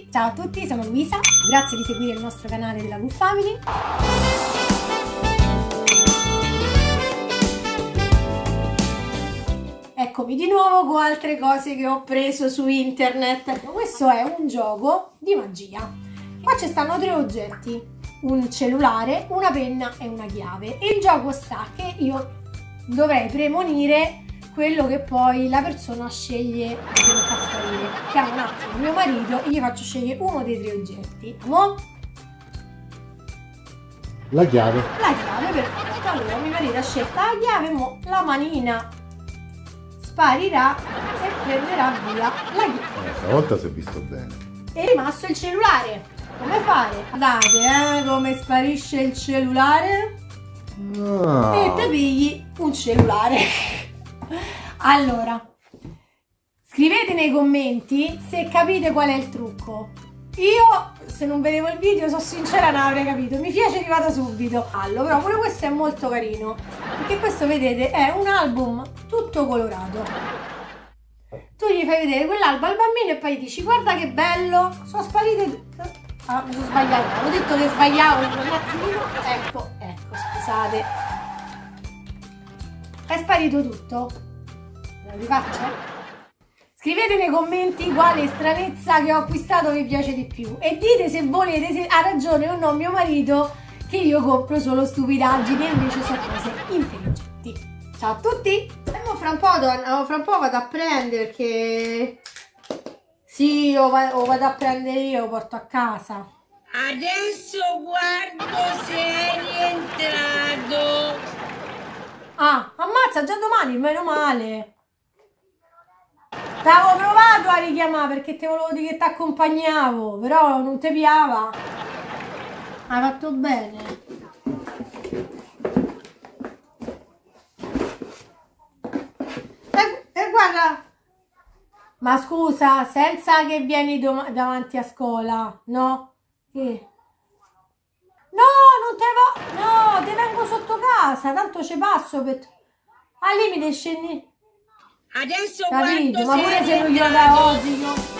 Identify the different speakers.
Speaker 1: Ciao a tutti, sono Luisa, grazie di seguire il nostro canale della Good Family. Eccomi di nuovo con altre cose che ho preso su internet. Questo è un gioco di magia. Qua ci stanno 3 oggetti, un cellulare, una penna e una chiave. E il gioco sta che io dovrei premonire quello che poi la persona sceglie che mi fa sparire. Chiamo un attimo mio marito e gli faccio scegliere uno dei 3 oggetti.
Speaker 2: La chiave.
Speaker 1: La chiave, perfetto. Allora mio marito ha scelto la chiave, la manina sparirà e prenderà via la chiave.
Speaker 2: Stavolta si è visto bene.
Speaker 1: È rimasto il cellulare. Come fare? Guardate come sparisce il cellulare.
Speaker 2: No.
Speaker 1: E te pigli un cellulare. Allora, scrivete nei commenti se capite qual è il trucco. Io, se non vedevo il video, sono sincera, non avrei capito. Mi piace arrivata subito. Allora, però pure questo è molto carino, perché questo, vedete, è un album tutto colorato. Tu gli fai vedere quell'album al bambino e poi gli dici: guarda che bello, sono sparite. Ah, mi sono sbagliato, avevo detto che sbagliavo un attimino. Ecco, scusate. È sparito tutto. Lo rifaccio? Scrivete nei commenti quale stranezza che ho acquistato vi piace di più e dite se volete, se ha ragione o no mio marito che io compro solo stupidaggini e invece sono cose intelligenti. Ciao a tutti! Fra un po' vado a prendere, perché sì, lo vado a prendere io, lo porto a casa.
Speaker 3: Adesso guardo se è rientrato.
Speaker 1: Ah, ammazza, già domani, meno male. T'avevo provato a richiamare perché te volevo dire che ti accompagnavo, però non ti piava. Hai fatto bene. E guarda, ma scusa, senza che vieni davanti a scuola, no? Che? No, non te va. No, te vengo sotto casa, tanto ci passo per. Al limite scendi.
Speaker 3: Adesso
Speaker 1: Capito?
Speaker 3: guardo
Speaker 1: Ma
Speaker 3: se
Speaker 1: pure
Speaker 3: è
Speaker 1: se non glielo
Speaker 3: rientrato.
Speaker 1: da oggi io.